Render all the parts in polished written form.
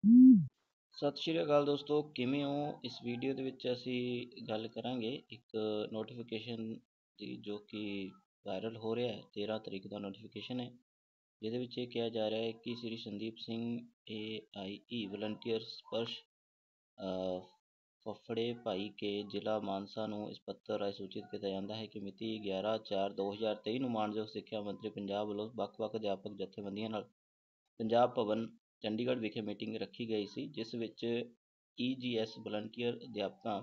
ਸਤਿ ਸ਼੍ਰੀ ਅਕਾਲ ਦੋਸਤੋ, ਕਿਵੇਂ ਹੋ? ਇਸ ਵੀਡੀਓ ਦੇ ਵਿੱਚ ਅਸੀਂ ਗੱਲ ਕਰਾਂਗੇ ਇੱਕ ਨੋਟੀਫਿਕੇਸ਼ਨ ਦੀ, ਜੋ ਕਿ ਵਾਇਰਲ ਹੋ ਰਿਹਾ ਹੈ। 13 ਤਰੀਕ ਦਾ ਨੋਟੀਫਿਕੇਸ਼ਨ ਹੈ, ਜਿਹਦੇ ਵਿੱਚ ਇਹ ਕਿਹਾ ਜਾ ਰਿਹਾ ਹੈ ਕਿ ਸ੍ਰੀ ਸੰਦੀਪ ਸਿੰਘ AIE ਵਲੰਟੀਅਰ ਸਪਰਸ਼ ਫਫੜੇ ਭਾਈ ਕੇ ਜ਼ਿਲ੍ਹਾ ਮਾਨਸਾ ਨੂੰ ਇਸ ਪੱਤਰ ਰਾਹੀਂ ਸੂਚਿਤ ਕੀਤਾ ਜਾਂਦਾ ਹੈ ਕਿ ਮਿਤੀ 11/4/2023 ਨੂੰ ਮਾਨਯੋਗ ਸਿੱਖਿਆ ਮੰਤਰੀ ਪੰਜਾਬ ਵੱਲੋਂ ਵੱਖ-ਵੱਖ ਅਧਿਆਪਕ ਜਥੇਬੰਦੀਆਂ ਨਾਲ ਪੰਜਾਬ ਭਵਨ ਚੰਡੀਗੜ੍ਹ ਵਿਖੇ ਮੀਟਿੰਗ ਰੱਖੀ ਗਈ ਸੀ, ਜਿਸ ਵਿੱਚ EGS ਵਲੰਟੀਅਰ ਅਧਿਆਪਕਾਂ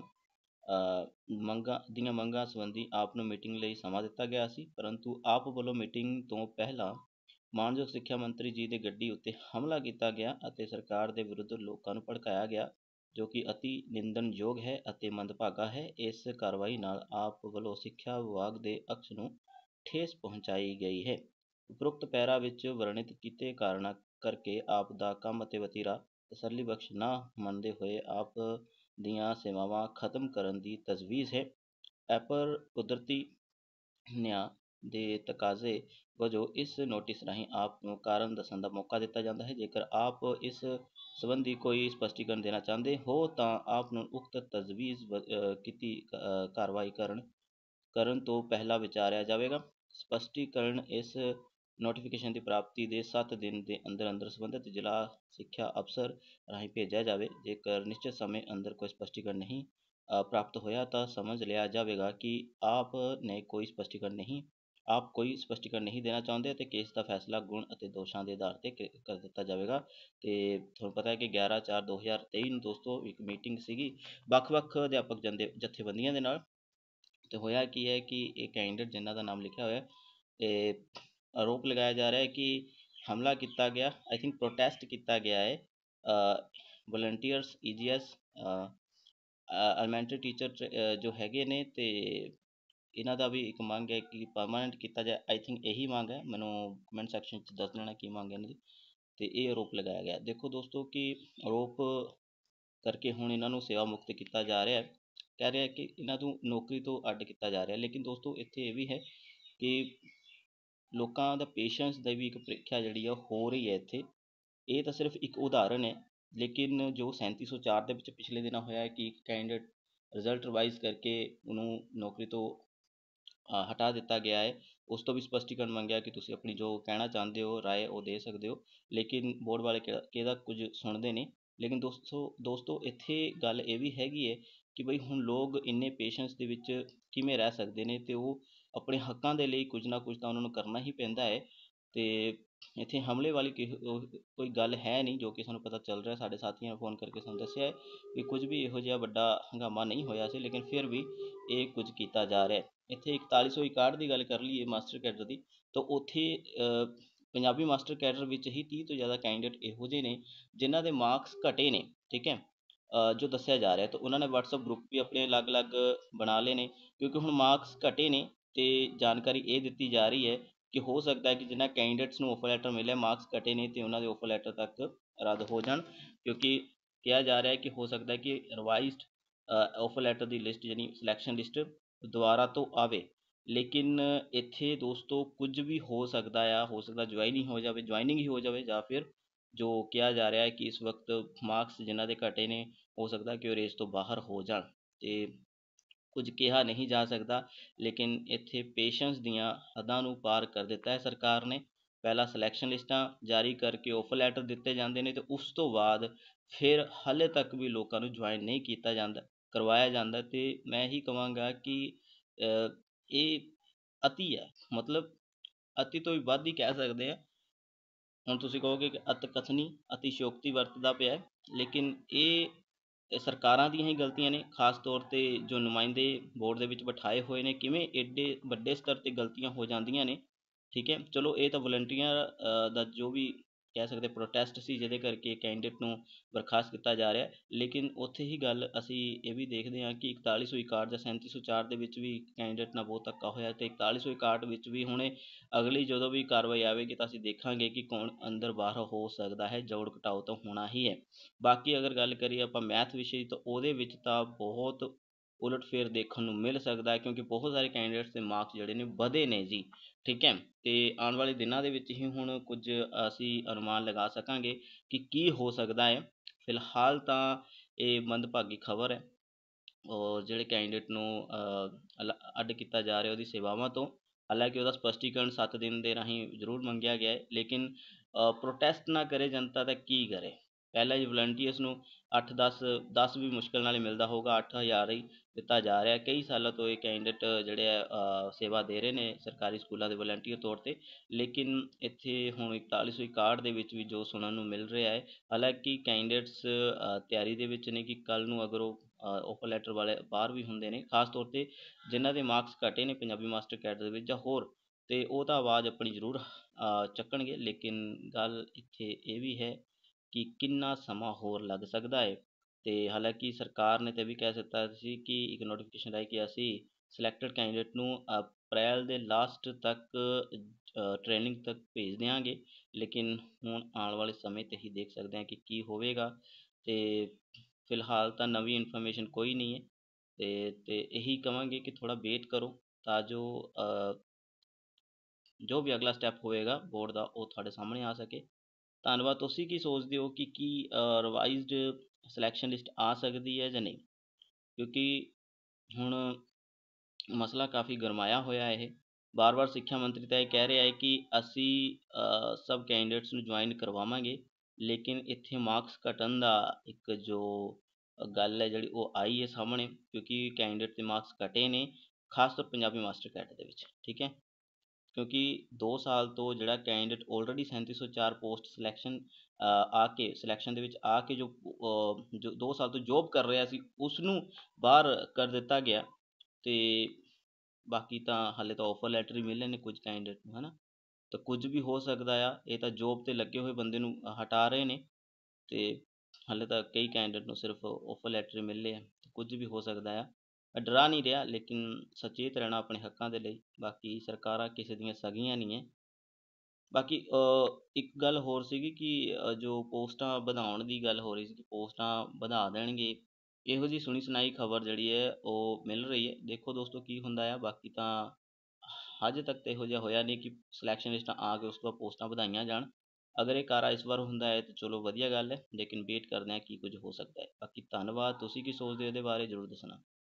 ਮੰਗਾਂ ਸੰਬੰਧੀ ਆਪ ਨੂੰ ਮੀਟਿੰਗ ਲਈ ਸਮਾਂ ਦਿੱਤਾ ਗਿਆ ਸੀ, ਪਰੰਤੂ ਆਪ ਵੱਲੋਂ ਮੀਟਿੰਗ ਤੋਂ ਪਹਿਲਾਂ ਮਾਨਯੋਗ ਸਿੱਖਿਆ ਮੰਤਰੀ ਜੀ ਦੀ ਗੱਡੀ ਉੱਤੇ ਹਮਲਾ ਕੀਤਾ ਗਿਆ ਅਤੇ ਸਰਕਾਰ ਦੇ ਵਿਰੁੱਧ ਲੋਕਾਂ ਨੂੰ ਭੜਕਾਇਆ ਗਿਆ, ਜੋ ਕਿ ਅਤੀ ਨਿੰਦਣਯੋਗ ਹੈ ਅਤੇ ਮੰਦਭਾਗਾ ਹੈ। ਇਸ ਕਾਰਵਾਈ ਨਾਲ ਆਪ ਵੱਲੋਂ ਸਿੱਖਿਆ ਵਿਭਾਗ ਦੇ ਅਕਸ ਨੂੰ ਠੇਸ ਪਹੁੰਚਾਈ ਗਈ ਹੈ। ਉਪਰੋਕਤ ਪੈਰਾ ਵਿੱਚ ਵਰਣਿਤ ਕੀਤੇ ਕਾਰਨਾਂ ਕਰਕੇ ਆਪ ਦਾ ਕੰਮ ਅਤੇ ਵਤੀਰਾ ਤਸੱਲੀਬਖਸ਼ ਨਾ ਮੰਨਦੇ ਹੋਏ ਆਪ ਦੀਆਂ ਸੇਵਾਵਾਂ ਖਤਮ ਕਰਨ ਦੀ ਤਜਵੀਜ਼ ਹੈ। ਐਪਰ ਕੁਦਰਤੀ ਨਿਆਂ ਦੇ ਤਕਾਜ਼ੇ ਵਜੋਂ ਇਸ ਨੋਟਿਸ ਰਾਹੀਂ ਆਪ ਨੂੰ ਕਾਰਨ ਦੱਸਣ ਦਾ ਮੌਕਾ ਦਿੱਤਾ ਜਾਂਦਾ ਹੈ। ਜੇਕਰ ਆਪ ਇਸ ਸੰਬੰਧੀ ਕੋਈ ਸਪਸ਼ਟੀਕਰਨ ਦੇਣਾ ਚਾਹੁੰਦੇ ਹੋ ਤਾਂ ਆਪ ਨੂੰ ਉਕਤ ਤਜਵੀਜ਼ ਕੀਤੀ ਕਾਰਵਾਈ ਕਰਨ ਤੋਂ ਪਹਿਲਾਂ ਵਿਚਾਰਿਆ ਜਾਵੇਗਾ। ਸਪਸ਼ਟੀਕਰਨ ਇਸ ਨੋਟੀਫਿਕੇਸ਼ਨ ਦੀ ਪ੍ਰਾਪਤੀ ਦੇ 7 ਦਿਨ ਦੇ ਅੰਦਰ ਸੰਬੰਧਿਤ ਜ਼ਿਲ੍ਹਾ ਸਿੱਖਿਆ ਅਫਸਰ ਰਾਹੀਂ ਭੇਜਿਆ ਜਾਵੇ। ਜੇਕਰ ਨਿਸ਼ਚਿਤ ਸਮੇਂ ਅੰਦਰ ਕੋਈ ਸਪਸ਼ਟੀਕਰਨ ਨਹੀਂ ਪ੍ਰਾਪਤ ਹੋਇਆ ਤਾਂ ਸਮਝ ਲਿਆ ਜਾਵੇਗਾ ਕਿ ਆਪ ਕੋਈ ਸਪਸ਼ਟੀਕਰਨ ਨਹੀਂ ਦੇਣਾ ਚਾਹੁੰਦੇ ਅਤੇ ਕੇਸ ਦਾ ਫੈਸਲਾ ਗੁਣ ਅਤੇ ਦੋਸ਼ਾਂ ਦੇ ਆਧਾਰ 'ਤੇ ਕਰ ਦਿੱਤਾ ਜਾਵੇਗਾ। ਅਤੇ ਤੁਹਾਨੂੰ ਪਤਾ ਹੈ ਕਿ 11/4/2023 ਨੂੰ ਦੋਸਤੋ ਇੱਕ ਮੀਟਿੰਗ ਸੀਗੀ ਵੱਖ-ਵੱਖ ਅਧਿਆਪਕ ਜਥੇਬੰਦੀਆਂ ਦੇ ਨਾਲ, ਅਤੇ ਹੋਇਆ ਕੀ ਹੈ ਕਿ ਇਹ ਕੈਂਡੀਡੇਟ ਜਿਨ੍ਹਾਂ ਦਾ ਨਾਮ ਲਿਖਿਆ ਹੋਇਆ, ਇਹ ਆਰੋਪ ਲਗਾਇਆ ਜਾ ਰਿਹਾ ਹੈ ਕਿ ਹਮਲਾ ਕੀਤਾ ਗਿਆ, ਆਈ ਥਿੰਕ ਪ੍ਰੋਟੈਸਟ ਕੀਤਾ ਗਿਆ ਹੈ ਵਲੰਟੀਅਰਸ EGS ਐਲੀਮੈਂਟਰੀ ਟੀਚਰ ਜੋ ਹੈਗੇ ਨੇ, ਅਤੇ ਇਹਨਾਂ ਦਾ ਵੀ ਇੱਕ ਮੰਗ ਹੈ ਕਿ ਪਰਮਾਨੈਂਟ ਕੀਤਾ ਜਾਏ। ਆਈ ਥਿੰਕ ਇਹੀ ਮੰਗ ਹੈ, ਮੈਨੂੰ ਕਮੈਂਟ ਸੈਕਸ਼ਨ 'ਚ ਦੱਸ ਦੇਣਾ ਕੀ ਮੰਗ ਹੈ ਇਹਨਾਂ ਦੀ। ਅਤੇ ਇਹ ਆਰੋਪ ਲਗਾਇਆ ਗਿਆ। ਦੇਖੋ ਦੋਸਤੋ ਕਿ ਆਰੋਪ ਕਰਕੇ ਹੁਣ ਇਹਨਾਂ ਨੂੰ ਸੇਵਾ ਮੁਕਤ ਕੀਤਾ ਜਾ ਰਿਹਾ ਹੈ, ਕਹਿ ਰਿਹਾ ਕਿ ਇਹਨਾਂ ਨੂੰ ਨੌਕਰੀ ਤੋਂ ਅੱਡ ਕੀਤਾ ਜਾ ਰਿਹਾ। ਲੇਕਿਨ ਦੋਸਤੋ ਇੱਥੇ ਇਹ ਵੀ ਹੈ ਕਿ ਲੋਕਾਂ ਦਾ ਪੇਸ਼ੈਂਸ ਦੀ ਵੀ ਇੱਕ ਪ੍ਰੀਖਿਆ ਜਿਹੜੀ ਆ ਹੋ ਰਹੀ ਹੈ ਇੱਥੇ। ਇਹ ਤਾਂ ਸਿਰਫ ਇੱਕ ਉਦਾਹਰਨ ਹੈ, ਲੇਕਿਨ ਜੋ 3704 ਦੇ ਵਿੱਚ ਪਿਛਲੇ ਦਿਨਾਂ ਹੋਇਆ ਹੈ ਕਿ ਇੱਕ ਕੈਂਡੀਡੇਟ ਰਿਜ਼ਲਟ ਰਿਵਾਈਜ਼ ਕਰਕੇ ਉਹਨੂੰ ਨੌਕਰੀ ਤੋਂ ਹਟਾ ਦਿੱਤਾ ਗਿਆ ਹੈ। ਉਸ ਤੋਂ ਵੀ ਸਪਸ਼ਟੀਕਰਨ ਮੰਗਿਆ ਕਿ ਤੁਸੀਂ ਆਪਣੀ ਜੋ ਕਹਿਣਾ ਚਾਹੁੰਦੇ ਹੋ ਰਾਏ ਉਹ ਦੇ ਸਕਦੇ ਹੋ, ਲੇਕਿਨ ਬੋਰਡ ਵਾਲੇ ਕਿਹਦਾ ਕੁਝ ਸੁਣਦੇ ਨਹੀਂ। ਲੇਕਿਨ ਦੋਸਤੋ ਇੱਥੇ ਗੱਲ ਇਹ ਵੀ ਹੈਗੀ ਹੈ ਕਿ ਬਈ ਹੁਣ ਲੋਕ ਇੰਨੇ ਪੇਸ਼ੈਂਸ ਦੇ ਵਿੱਚ ਕਿਵੇਂ ਰਹਿ ਸਕਦੇ ਨੇ, ਅਤੇ ਉਹ ਆਪਣੇ ਹੱਕਾਂ ਦੇ ਲਈ ਕੁਝ ਨਾ ਕੁਝ ਤਾਂ ਉਹਨਾਂ ਨੂੰ ਕਰਨਾ ਹੀ ਪੈਂਦਾ ਹੈ। ਅਤੇ ਇੱਥੇ ਹਮਲੇ ਵਾਲੀ ਕੋਈ ਗੱਲ ਹੈ ਨਹੀਂ, ਜੋ ਕਿ ਸਾਨੂੰ ਪਤਾ ਚੱਲ ਰਿਹਾ। ਸਾਡੇ ਸਾਥੀਆਂ ਨੇ ਫੋਨ ਕਰਕੇ ਸਾਨੂੰ ਦੱਸਿਆ ਹੈ ਕਿ ਕੁਝ ਵੀ ਇਹੋ ਜਿਹਾ ਵੱਡਾ ਹੰਗਾਮਾ ਨਹੀਂ ਹੋਇਆ ਸੀ, ਲੇਕਿਨ ਫਿਰ ਵੀ ਇਹ ਕੁਝ ਕੀਤਾ ਜਾ ਰਿਹਾ। ਇੱਥੇ 4161 ਦੀ ਗੱਲ ਕਰ ਲਈਏ ਮਾਸਟਰ ਕੈਡਰ ਦੀ, ਤਾਂ ਉੱਥੇ ਪੰਜਾਬੀ ਮਾਸਟਰ ਕੈਡਰ ਵਿੱਚ ਹੀ 30 ਤੋਂ ਜ਼ਿਆਦਾ ਕੈਂਡੀਡੇਟ ਇਹੋ ਜਿਹੇ ਨੇ ਜਿਨ੍ਹਾਂ ਦੇ ਮਾਰਕਸ ਘਟੇ ਨੇ, ਠੀਕ ਹੈ, ਜੋ ਦੱਸਿਆ ਜਾ ਰਿਹਾ। ਤਾਂ ਉਹਨਾਂ ਨੇ WhatsApp ਗਰੁੱਪ ਵੀ ਆਪਣੇ ਅਲੱਗ-ਅਲੱਗ ਬਣਾ ਲਏ ਨੇ, ਕਿਉਂਕਿ ਹੁਣ ਮਾਰਕਸ ਘਟੇ ਨੇ ਅਤੇ ਜਾਣਕਾਰੀ ਇਹ ਦਿੱਤੀ ਜਾ ਰਹੀ ਹੈ ਕਿ ਹੋ ਸਕਦਾ ਹੈ ਕਿ ਜਿਨ੍ਹਾਂ ਕੈਂਡੀਡੇਟਸ ਨੂੰ ਆਫਰ ਲੈਟਰ ਮਿਲਿਆ, ਮਾਰਕਸ ਘਟੇ ਨੇ, ਅਤੇ ਉਹਨਾਂ ਦੇ ਆਫਰ ਲੈਟਰ ਤੱਕ ਰੱਦ ਹੋ ਜਾਣ, ਕਿਉਂਕਿ ਕਿਹਾ ਜਾ ਰਿਹਾ ਹੈ ਕਿ ਹੋ ਸਕਦਾ ਹੈ ਕਿ ਰਿਵਾਈਜ਼ਡ ਆਫਰ ਲੈਟਰ ਦੀ ਲਿਸਟ ਯਾਨੀ ਸਿਲੈਕਸ਼ਨ ਲਿਸਟ ਦੁਬਾਰਾ ਤੋਂ ਆਵੇ। ਲੇਕਿਨ ਇੱਥੇ ਦੋਸਤੋ ਕੁਝ ਵੀ ਹੋ ਸਕਦਾ ਆ, ਹੋ ਸਕਦਾ ਜੁਆਇਨਿੰਗ ਹੀ ਹੋ ਜਾਵੇ, ਜਾਂ ਫਿਰ ਜੋ ਕਿਹਾ ਜਾ ਰਿਹਾ ਹੈ ਕਿ ਇਸ ਵਕਤ ਮਾਰਕਸ ਜਿਨ੍ਹਾਂ ਦੇ ਘਟੇ ਨੇ ਹੋ ਸਕਦਾ ਕਿ ਉਹ ਰੇਸ ਤੋਂ ਬਾਹਰ ਹੋ ਜਾਣ, ਅਤੇ ਕੁਝ ਕਿਹਾ ਨਹੀਂ ਜਾ ਸਕਦਾ। ਲੇਕਿਨ ਇੱਥੇ ਪੇਸ਼ੈਂਸ ਦੀਆਂ ਹੱਦਾਂ ਨੂੰ ਪਾਰ ਕਰ ਦਿੱਤਾ ਹੈ ਸਰਕਾਰ ਨੇ। ਪਹਿਲਾਂ ਸਿਲੈਕਸ਼ਨ ਲਿਸਟਾਂ ਜਾਰੀ ਕਰਕੇ ਆਫਰ ਲੈਟਰ ਦਿੱਤੇ ਜਾਂਦੇ ਨੇ, ਅਤੇ ਉਸ ਤੋਂ ਬਾਅਦ ਫਿਰ ਹਾਲੇ ਤੱਕ ਵੀ ਲੋਕਾਂ ਨੂੰ ਜੁਆਇਨ ਨਹੀਂ ਕਰਵਾਇਆ ਜਾਂਦਾ। ਅਤੇ ਮੈਂ ਇਹੀ ਕਹਾਂਗਾ ਕਿ ਇਹ ਅਤੀ ਹੈ, ਮਤਲਬ ਅਤੀ ਤੋਂ ਵੀ ਵੱਧ ਹੀ ਕਹਿ ਸਕਦੇ ਹਾਂ। ਹੁਣ ਤੁਸੀਂ ਕਹੋਗੇ ਕਿ ਅਤ ਕਥਨੀ ਅਤਿਸ਼ਯੋਕਤੀ ਵਰਤਦਾ ਪਿਆ, ਲੇਕਿਨ ਇਹ ਸਰਕਾਰਾਂ ਦੀਆਂ ਹੀ ਗਲਤੀਆਂ ਨੇ। ਖਾਸ ਤੌਰ 'ਤੇ ਜੋ ਨੁਮਾਇੰਦੇ ਬੋਰਡ ਦੇ ਵਿੱਚ ਬਿਠਾਏ ਹੋਏ ਨੇ, ਕਿਵੇਂ ਐਡੇ ਵੱਡੇ ਸਤਰ 'ਤੇ ਗਲਤੀਆਂ ਹੋ ਜਾਂਦੀਆਂ ਨੇ, ਠੀਕ ਹੈ। ਚਲੋ ਇਹ ਤਾਂ ਵਲੰਟੀਅਰ ਦਾ ਜੋ ਵੀ ਕਹਿ ਸਕਦੇ ਪ੍ਰੋਟੈਸਟ ਸੀ, ਜਿਹਦੇ ਕਰਕੇ ਕੈਂਡੀਡੇਟ ਨੂੰ ਬਰਖਾਸਤ ਕੀਤਾ ਜਾ ਰਿਹਾ। ਲੇਕਿਨ ਉੱਥੇ ਹੀ ਗੱਲ ਅਸੀਂ ਇਹ ਵੀ ਦੇਖਦੇ ਹਾਂ ਕਿ 4161 ਜਾਂ 3704 ਦੇ ਵਿੱਚ ਵੀ ਕੈਂਡੀਡੇਟ ਨਾਲ ਬਹੁਤ ਧੱਕਾ ਹੋਇਆ, ਅਤੇ 4161 ਵਿੱਚ ਵੀ ਹੁਣੇ ਅਗਲੀ ਜਦੋਂ ਵੀ ਕਾਰਵਾਈ ਆਵੇਗੀ ਤਾਂ ਅਸੀਂ ਦੇਖਾਂਗੇ ਕਿ ਕੌਣ ਅੰਦਰ ਬਾਹਰ ਹੋ ਸਕਦਾ ਹੈ। ਜੋੜ ਘਟਾਓ ਤਾਂ ਹੋਣਾ ਹੀ ਹੈ। ਬਾਕੀ ਅਗਰ ਗੱਲ ਕਰੀਏ ਆਪਾਂ ਮੈਥ ਵਿਸ਼ੇ, ਤਾਂ ਉਹਦੇ ਵਿੱਚ ਤਾਂ ਬਹੁਤ ਉਲਟ ਫੇਰ ਦੇਖਣ ਨੂੰ ਮਿਲ ਸਕਦਾ ਹੈ, ਕਿਉਂਕਿ ਬਹੁਤ ਸਾਰੇ ਕੈਂਡੀਡੇਟਸ ਦੇ ਮਾਰਕਸ ਜਿਹੜੇ ਨੇ ਵਧੇ ਨੇ ਜੀ, ਠੀਕ ਹੈ। ਅਤੇ ਆਉਣ ਵਾਲੇ ਦਿਨਾਂ ਦੇ ਵਿੱਚ ਹੀ ਹੁਣ ਕੁਝ ਅਸੀਂ ਅਨੁਮਾਨ ਲਗਾ ਸਕਾਂਗੇ ਕਿ ਕੀ ਹੋ ਸਕਦਾ ਹੈ। ਫਿਲਹਾਲ ਤਾਂ ਇਹ ਮੰਦਭਾਗੀ ਖਬਰ ਹੈ। ਔਰ ਜਿਹੜੇ ਕੈਂਡੀਡੇਟ ਨੂੰ ਅੱਡ ਕੀਤਾ ਜਾ ਰਿਹਾ ਉਹਦੀ ਸੇਵਾਵਾਂ ਤੋਂ। ਹਾਲਾਂਕਿ ਉਹਦਾ ਸਪਸ਼ਟੀਕਰਨ 7 ਦਿਨ ਦੇ ਰਾਹੀਂ ਜ਼ਰੂਰ ਮੰਗਿਆ ਗਿਆ ਹੈ, ਲੇਕਿਨ ਪ੍ਰੋਟੈਸਟ ਨਾ ਕਰੇ ਜਨਤਾ ਤਾਂ ਕੀ ਕਰੇ। ਪਹਿਲਾਂ ਹੀ ਵਲੰਟੀਅਰਸ ਨੂੰ 8-10 ਵੀ ਮੁਸ਼ਕਿਲ ਨਾਲ ਹੀ ਮਿਲਦਾ ਹੋਊਗਾ, 8000 ਹੀ ਦਿੱਤਾ ਜਾ ਰਿਹਾ। ਕਈ ਸਾਲਾਂ ਤੋਂ ਇਹ ਕੈਂਡੀਡੇਟ ਜਿਹੜੇ ਆ ਸੇਵਾ ਦੇ ਰਹੇ ਨੇ ਸਰਕਾਰੀ ਸਕੂਲਾਂ ਦੇ ਵਲੰਟੀਅਰ ਤੌਰ 'ਤੇ, ਲੇਕਿਨ ਇੱਥੇ ਹੁਣ 4161 ਦੇ ਵਿੱਚ ਵੀ ਜੋ ਸੁਣਨ ਨੂੰ ਮਿਲ ਰਿਹਾ ਹੈ, ਹਾਲਾਂਕਿ ਕੈਂਡੀਡੇਟਸ ਤਿਆਰੀ ਦੇ ਵਿੱਚ ਨੇ ਕਿ ਕੱਲ੍ਹ ਨੂੰ ਅਗਰ ਉਹ ਆਫਰ ਲੈਟਰ ਵਾਲੇ ਬਾਹਰ ਵੀ ਹੁੰਦੇ ਨੇ, ਖਾਸ ਤੌਰ 'ਤੇ ਜਿਨ੍ਹਾਂ ਦੇ ਮਾਰਕਸ ਘਟੇ ਨੇ ਪੰਜਾਬੀ ਮਾਸਟਰ ਕੈਡਰ ਦੇ ਵਿੱਚ ਜਾਂ ਹੋਰ, ਅਤੇ ਉਹ ਤਾਂ ਆਵਾਜ਼ ਆਪਣੀ ਜ਼ਰੂਰ ਚੱਕਣਗੇ। ਲੇਕਿਨ ਗੱਲ ਇੱਥੇ ਇਹ ਵੀ ਹੈ ਕਿ ਕਿੰਨਾ ਸਮਾਂ ਹੋਰ ਲੱਗ ਸਕਦਾ ਹੈ। ਅਤੇ ਹਾਲਾਂਕਿ ਸਰਕਾਰ ਨੇ ਤਾਂ ਇਹ ਵੀ ਕਹਿ ਦਿੱਤਾ ਸੀ ਕਿ ਇੱਕ ਨੋਟੀਫਿਕੇਸ਼ਨ ਰਾਹੀਂ ਕਿ ਅਸੀਂ ਸਿਲੈਕਟਡ ਕੈਂਡੀਡੇਟ ਨੂੰ ਅਪ੍ਰੈਲ ਦੇ ਲਾਸਟ ਤੱਕ ਟ੍ਰੇਨਿੰਗ ਤੱਕ ਭੇਜ ਦਿਆਂਗੇ। ਲੇਕਿਨ ਹੁਣ ਆਉਣ ਵਾਲੇ ਸਮੇਂ 'ਤੇ ਹੀ ਦੇਖ ਸਕਦੇ ਹਾਂ ਕਿ ਕੀ ਹੋਵੇਗਾ। ਅਤੇ ਫਿਲਹਾਲ ਤਾਂ ਨਵੀਂ ਇਨਫੋਰਮੇਸ਼ਨ ਕੋਈ ਨਹੀਂ ਹੈ, ਅਤੇ ਇਹੀ ਕਹਾਂਗੇ ਕਿ ਥੋੜ੍ਹਾ ਵੇਟ ਕਰੋ ਤਾਂ ਜੋ ਵੀ ਅਗਲਾ ਸਟੈਪ ਹੋਵੇਗਾ ਬੋਰਡ ਦਾ ਉਹ ਤੁਹਾਡੇ ਸਾਹਮਣੇ ਆ ਸਕੇ। ਧੰਨਵਾਦ। ਤੁਸੀਂ ਕੀ ਸੋਚਦੇ ਹੋ ਕਿ ਕੀ ਰਿਵਾਈਜ਼ਡ ਸਿਲੈਕਸ਼ਨ ਲਿਸਟ ਆ ਸਕਦੀ ਹੈ ਜਾਂ ਨਹੀਂ? ਕਿਉਂਕਿ ਹੁਣ ਮਸਲਾ ਕਾਫੀ ਗਰਮਾਇਆ ਹੋਇਆ ਇਹ। ਵਾਰ-ਵਾਰ ਸਿੱਖਿਆ ਮੰਤਰੀ ਤਾਂ ਇਹ ਕਹਿ ਰਿਹਾ ਹੈ ਕਿ ਅਸੀਂ ਸਭ ਕੈਂਡੀਡੇਟਸ ਨੂੰ ਜੁਆਇਨ ਕਰਵਾਵਾਂਗੇ, ਲੇਕਿਨ ਇੱਥੇ ਮਾਰਕਸ ਘਟਣ ਦਾ ਇੱਕ ਜੋ ਗੱਲ ਹੈ ਜਿਹੜੀ ਉਹ ਆਈ ਹੈ ਸਾਹਮਣੇ, ਕਿਉਂਕਿ ਕੈਂਡੀਡੇਟ ਦੇ ਮਾਰਕਸ ਘਟੇ ਨੇ, ਖਾਸ ਤੌਰ ਪੰਜਾਬੀ ਮਾਸਟਰ ਕੈਡਰ ਦੇ ਵਿੱਚ। ਠੀਕ ਹੈ, ਕਿਉਂਕਿ 2 ਸਾਲ ਤੋਂ ਜਿਹੜਾ ਕੈਂਡੀਡੇਟ ਆਲਰੇਡੀ 3704 ਪੋਸਟ ਸਿਲੈਕਸ਼ਨ ਦੇ ਵਿੱਚ ਆ ਕੇ ਜੋ 2 ਸਾਲ ਤੋਂ ਜੋਬ ਕਰ ਰਿਹਾ ਸੀ, ਉਸ ਨੂੰ ਬਾਹਰ ਕਰ ਦਿੱਤਾ ਗਿਆ। ਅਤੇ ਬਾਕੀ ਤਾਂ ਹਾਲੇ ਤਾਂ ਆਫਰ ਲੈਟਰ ਹੀ ਮਿਲੇ ਨੇ ਕੁਝ ਕੈਂਡੀਡੇਟ ਨੂੰ, ਹੈ ਨਾ। ਤਾਂ ਕੁਝ ਵੀ ਹੋ ਸਕਦਾ ਆ, ਇਹ ਤਾਂ ਜੋਬ 'ਤੇ ਲੱਗੇ ਹੋਏ ਬੰਦੇ ਨੂੰ ਹਟਾ ਰਹੇ ਨੇ, ਅਤੇ ਹਾਲੇ ਤਾਂ ਕਈ ਕੈਂਡੀਡੇਟ ਨੂੰ ਸਿਰਫ ਆਫਰ ਲੈਟਰ ਹੀ ਮਿਲੇ ਆ, ਕੁਝ ਵੀ ਹੋ ਸਕਦਾ ਆ। ਡਰਾ ਨਹੀਂ ਰਿਹਾ, ਲੇਕਿਨ ਸੁਚੇਤ ਰਹਿਣਾ ਆਪਣੇ ਹੱਕਾਂ ਦੇ ਲਈ। ਬਾਕੀ ਸਰਕਾਰਾਂ ਕਿਸੇ ਦੀਆਂ ਸਗੀਆਂ ਨਹੀਂ ਹੈ। ਬਾਕੀ ਇੱਕ ਗੱਲ ਹੋਰ ਸੀਗੀ ਕਿ ਜੋ ਪੋਸਟਾਂ ਵਧਾਉਣ ਦੀ ਗੱਲ ਹੋ ਰਹੀ ਸੀ ਕਿ ਪੋਸਟਾਂ ਵਧਾ ਦੇਣਗੇ, ਇਹੋ ਜਿਹੀ ਸੁਣੀ ਸੁਣਾਈ ਖਬਰ ਜਿਹੜੀ ਹੈ ਉਹ ਮਿਲ ਰਹੀ ਹੈ। ਦੇਖੋ ਦੋਸਤੋ ਕੀ ਹੁੰਦਾ ਆ। ਬਾਕੀ ਤਾਂ ਹਜੇ ਤੱਕ ਤਾਂ ਇਹੋ ਜਿਹਾ ਹੋਇਆ ਨਹੀਂ ਕਿ ਸਿਲੈਕਸ਼ਨ ਲਿਸਟਾਂ ਆ ਕੇ ਉਸ ਤੋਂ ਬਾਅਦ ਪੋਸਟਾਂ ਵਧਾਈਆਂ ਜਾਣ। ਅਗਰ ਇਹ ਕਾਰਾ ਇਸ ਵਾਰ ਹੁੰਦਾ ਹੈ ਤਾਂ ਚਲੋ ਵਧੀਆ ਗੱਲ ਹੈ, ਲੇਕਿਨ ਵੇਟ ਕਰਦੇ ਹਾਂ ਕੀ ਕੁਝ ਹੋ ਸਕਦਾ ਹੈ। ਬਾਕੀ ਧੰਨਵਾਦ। ਤੁਸੀਂ ਕੀ ਸੋਚਦੇ ਹੋ ਇਹਦੇ ਬਾਰੇ ਜ਼ਰੂਰ ਦੱਸਣਾ।